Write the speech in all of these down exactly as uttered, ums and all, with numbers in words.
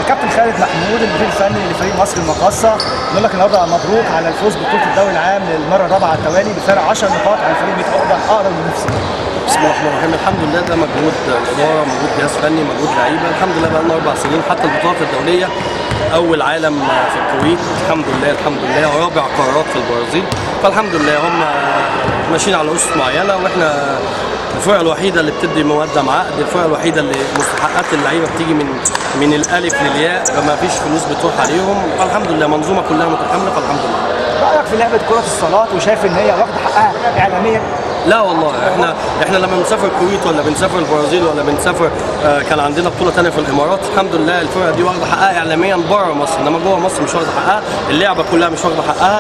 الكابتن خالد محمود المدير الفني لفريق مصر المقاصة بنقول لك النهارده مبروك على الفوز ببطولة الدوري العام للمرة الرابعة على التوالي بفارق عشر نقاط عن فريق ميت عقبة أقرب منافسين. بسم الله الرحمن الرحيم. الحمد لله ده مجهود الإدارة، مجهود جهاز فني، مجهود لعيبة. الحمد لله بقى لنا أربع سنين حتى البطولات الدولية أول عالم في الكويت الحمد لله الحمد لله، ورابع قارات في البرازيل. فالحمد لله هم ماشيين على أسس معينة، وإحنا الفرقة الوحيدة اللي بتدي مقدم عقد، الفرقة الوحيدة اللي مستحقات اللعيبة بتيجي من من الألف للياء، فما فيش فلوس بتروح عليهم. فالحمد لله منظومة كلها متكاملة. فالحمد لله. رأيك في لعبة كرة الصالات وشايف إن هي واخدة حقها إعلاميا؟ لا والله، احنا احنا لما بنسافر الكويت ولا بنسافر البرازيل ولا بنسافر آه كان عندنا بطوله ثانيه في الامارات، الحمد لله الفرقه دي واخده حقها اعلاميا بره مصر، انما جوه مصر مش واخده حقها، اللعبه كلها مش واخده حقها.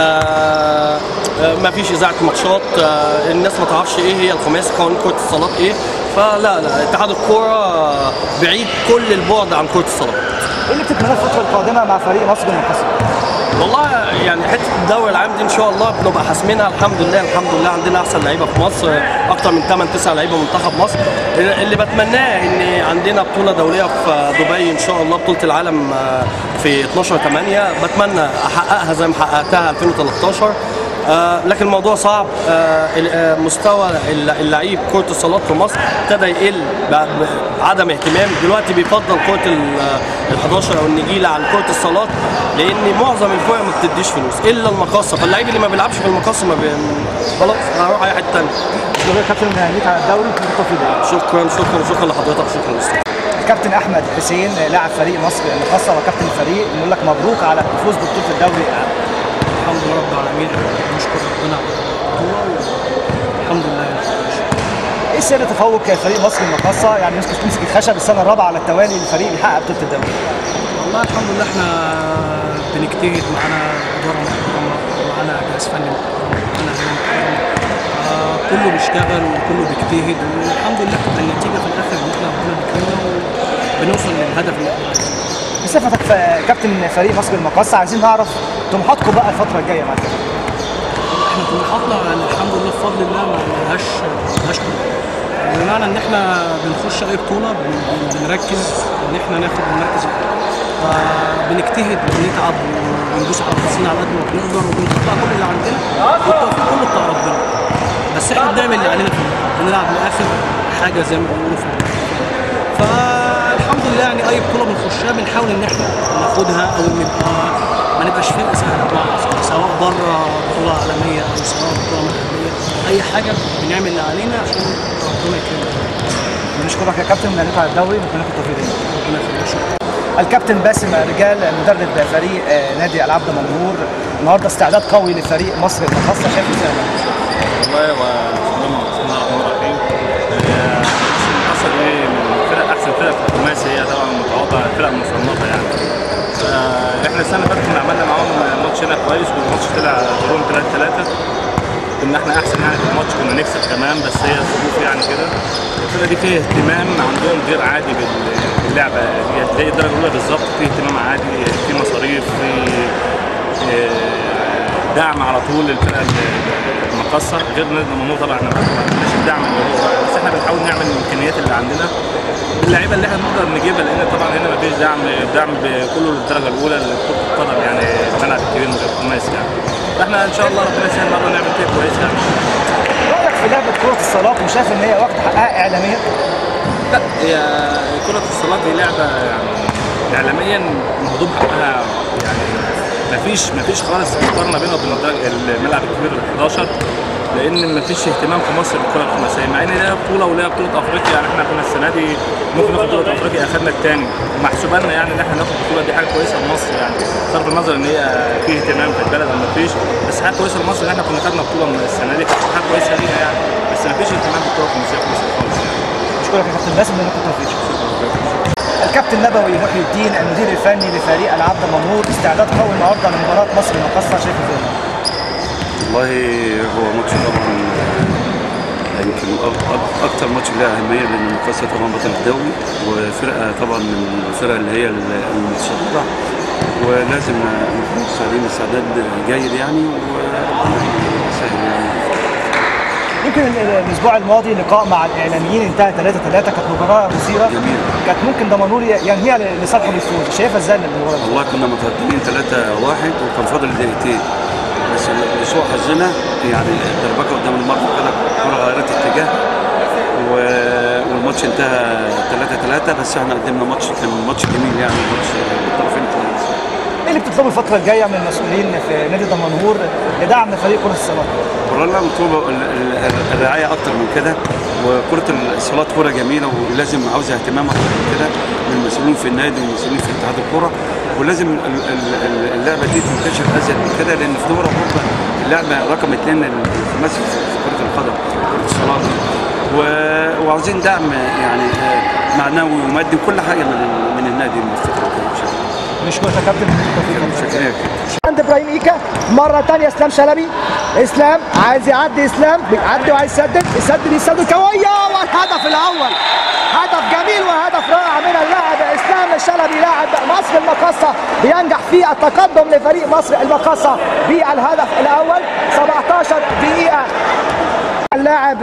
آه آه ما فيش اذاعه ماتشات، آه الناس ما تعرفش ايه هي الخماسي، قوانين كره الصالات ايه. فلا لا اتحاد الكوره بعيد كل البعد عن كره الصالات. ايه اللي بتتمناه الفتره القادمه مع فريق مصر المقاصة؟ والله يعني حته الدوري العام دي ان شاء الله بنبقى حاسمينها الحمد لله. الحمد لله عندنا احسن لعيبه في مصر، اكتر من ثمانية تسعة لعيبه منتخب مصر. اللي بتمناه ان عندنا بطوله دوليه في دبي ان شاء الله، بطوله العالم في اتناشر ثمانية، بتمنى احققها زي ما حققتها ألفين وتلتاشر. آه لكن الموضوع صعب. آه مستوى اللعيب كرة الصالات في مصر ابتدى يقل بعدم اهتمام. دلوقتي بيفضل كرة ال حداشر او النجيلة عن كرة الصالات، لان معظم الفرق ما بتديش فلوس الا المقاصة. فاللعيب اللي ما بيلعبش في المقاصة ما بي... خلاص هروح اي حتة ثانية. شكرا كابتن نهنيك على الدوري وكل شكرا شكرا شكرا لحضرتك. شكرا لك. الكابتن احمد حسين لاعب فريق مصر المقاصة وكابتن الفريق بنقول لك مبروك على الفوز ببطولة الدوري. الحمد لله رب العالمين، نشكر ربنا على البطولة والحمد لله. ايه سر تفوق فريق مصر المقاصة؟ يعني يمسك تمسك الخشب السنة الرابعة على التوالي للفريق اللي حقق بطولة الدوري. والله الحمد لله احنا بنجتهد، معانا إدارة محترمة، معانا جهاز فني محترم، معانا هنا محترم. آه كله بيشتغل وكله بيجتهد، والحمد لله بتبقى النتيجة في الآخر إن احنا ربنا بيكرمنا وبنوصل للهدف اللي احنا عايزينه. بصفتك كابتن فريق مصر المقاصة عايزين نعرف طموحاتكم بقى الفترة الجاية معاك. احنا طموحاتنا يعني الحمد لله بفضل الله ما لهاش ملهاش طموح. بمعنى ان احنا بنخش اي بطولة بنركز ان احنا ناخد المركز الاول. فبنجتهد وبنتعب وبندوس على نفسنا على قد ما بنقدر وبنطلع كل اللي عندنا، والتوفيق كله بتاع ربنا. بس احنا بنعمل اللي علينا في الملعب، بنلعب لاخر حاجة زي ما بيقولوا في الملعب. فالحمد لله يعني اي بطولة بنخشها بنحاول ان احنا ناخدها او نبقى ما نبقاش فرقه سهله، سواء بره بطوله عالميه او سواء بطوله محليه، اي حاجه بنعمل اللي علينا عشان ربنا يكرمنا. بنشكرك يا كابتن ونهنيك على الدوري ونتمنى لك التوفيق. ربنا يخليك. الكابتن باسم رجال مدرب فريق نادي العبد منهور، النهارده استعداد قوي لفريق مصر المقاصة، شايف ازاي؟ والله هو بسم الله الرحمن الرحيم. المقاصة دي من فرق احسن فرق في الخماسي، هي طبعا متواضعه، فرق مصنفه يعني. احنا السنه اللي فاتت كنا عملنا معاهم ماتش هنا كويس، والماتش طلع دورهم ثلاثة ثلاثة. كنا احنا احسن يعني في الماتش، كنا نكسب كمان، بس هي الظروف يعني كده. الفرقه دي فيها اهتمام عندهم غير عادي باللعبه دي، زي الدرجه الاولى بالظبط، في اهتمام عادي، في مصاريف، في دعم على طول للفرقه المقاصة. غير نادي المنهور طبعا احنا ما عندناش الدعم اللي هو، بس احنا بنحاول نعمل الامكانيات اللي عندنا اللعيبه اللي احنا نقدر نجيبها، لان طبعا هنا ما فيش دعم، الدعم كله للدرجه الاولى لكره القدم يعني، الملعب الكبير من الخماسي يعني. فاحنا ان شاء الله ربنا يسهل مره نعمل فيها كويس يعني. رايك في لعبه كره الصالات وشايف ان هي واخده حقها اعلاميا؟ لا، هي كره الصالات دي لعبه يعني اعلاميا مهضوم حقها يعني، ما فيش ما فيش خالص مقارنه بينها وبين الملعب الكبير ال حداشر، لان ما فيش اهتمام في مصر بالكره الخماسيه، مع ان ليها بطوله وليها بطوله افريقيا يعني. احنا كنا السنه دي ممكن ناخد بطوله افريقيا، اخذنا الثاني، ومحسوبه لنا يعني ان احنا ناخد البطوله دي حاجه كويسه لمصر يعني، بصرف النظر ان هي في اهتمام في البلد ولا ما فيش، بس حاجه كويسه لمصر ان احنا كنا خدنا بطوله السنه دي، كانت حاجه كويسه لينا يعني، بس ما فيش اهتمام بالكره الخماسيه في مصر خالص يعني. اشكرك يا كابتن باسم انك كنت فيش. الكابتن نبوي محي الدين المدير الفني لفريق العبد منهور، استعداد قوي النهارده لمباراه مصر المقاصة، شايف ازاي؟ والله هو ماتش طبعا يمكن اكتر ماتش له اهميه، لان المقاصة طبعا بطل الدوري وفرقه طبعا من الفرق اللي هي المتشرفه، ولازم نكون مستعدين استعداد جيد يعني، وربنا يسهل يعني. يمكن الاسبوع الماضي لقاء مع الاعلاميين انتهى ثلاثة ثلاثة، كانت مباراه مثيره جميل. كانت ممكن دمنهور ينهيها لصالحه بالفوز، شايفها ازاي المباراه؟ والله كنا متقدمين ثلاثة واحد وكان فاضل دقيقتين، بس لسوء حظنا يعني الدربكه قدام المرمى كده الكره غيرت اتجاه والماتش انتهى ثلاثة ثلاثة، بس احنا قدمنا ماتش كان ماتش جميل يعني ماتش الطرفين كويس. ايه اللي بتطلبه الفتره الجايه من المسؤولين في نادي دمنهور لدعم فريق كره الصالات؟ والله مطلوبه الرعايه اكتر من كده، وكره الصالات كره جميله ولازم عاوزه اهتمام اكتر من كده من المسؤولين في النادي والمسؤولين في اتحاد الكره، ولازم اللعبه دي تنتشر ازيد من كده، لان في دول اوروبا اللعبه رقم اثنين في مصر في كره القدم كره الصالات، وعاوزين دعم يعني معنوي ومادي وكل حاجه من من النادي من الفتره الجايه. نشكرك يا كابتن. شكرا. عند ابراهيم ايكا مره ثانيه اسلام شلبي، اسلام عايز يعدي، اسلام بيعدي وعايز يسدد، يسدد يسدد قويه والهدف الاول، هدف جميل وهدف رائع من اللاعب اسلام الشلبي لاعب مصر المقاصه، بينجح في التقدم لفريق مصر المقاصه بالهدف الاول. سبعة عشر دقيقه اللاعب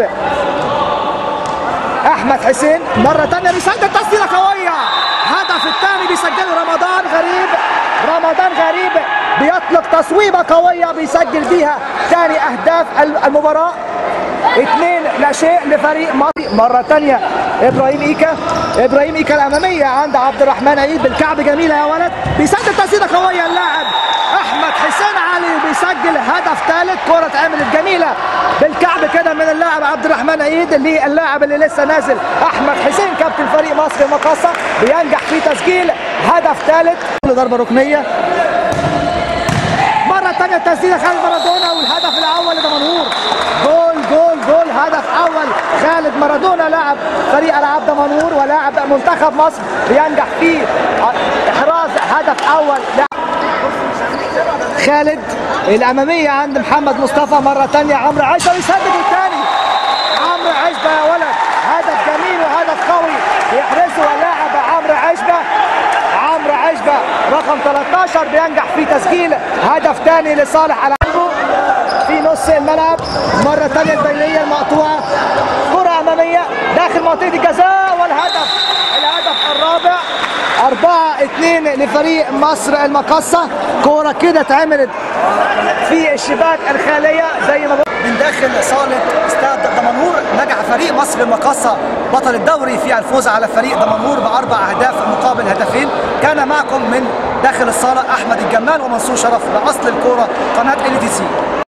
احمد حسين مره ثانيه بيسدد تسديده قويه، هدف الثاني بيسجله رمضان غريب، رمضان غريب بيطلق تصويبه قويه بيسجل بيها ثاني اهداف المباراه. اثنين لا شيء لفريق مصر. مره ثانيه ابراهيم ايكا، ابراهيم ايكا الاماميه عند عبد الرحمن عيد بالكعب جميله يا ولد، بيسدد تسديده قويه اللاعب احمد حسين علي بيسجل هدف ثالث، كره اتعملت جميله بالكعب كده من اللاعب عبد الرحمن عيد للاعب اللي لسه نازل احمد حسين كابتن فريق مصر المقاصه، بينجح في تسجيل هدف ثالث. ضربه ركنيه مره ثانيه تسديده خالد مارادونا والهدف الاول لدمنهور، جول جول جول هدف اول خالد مارادونا لاعب فريق العاب دمنهور ولاعب منتخب مصر، بينجح في احراز هدف اول. خالد الاماميه عند محمد مصطفى مره ثانيه عمرو عشبه يسدد الثاني، عمرو عشبه يا ولد هدف جميل وهدف قوي يحرزه اللاعب عمرو عشبه، عمرو عشبه رقم ثلاثة عشر بينجح في تسجيل هدف ثاني لصالح العاب في نص الملعب. مره ثانيه البينيه المقطوعه، كره اماميه داخل منطقه الجزاء والهدف الهدف الرابع. أربعة اثنين لفريق مصر المقاصة، كورة كده اتعملت في الشباك الخالية زي ما من داخل صالة استاد دمنهور. نجح فريق مصر المقاصة بطل الدوري في الفوز على فريق دمنهور بأربع أهداف مقابل هدفين. كان معكم من داخل الصالة أحمد الجمال ومنصور شرف لأصل الكورة قناة ال تي سي.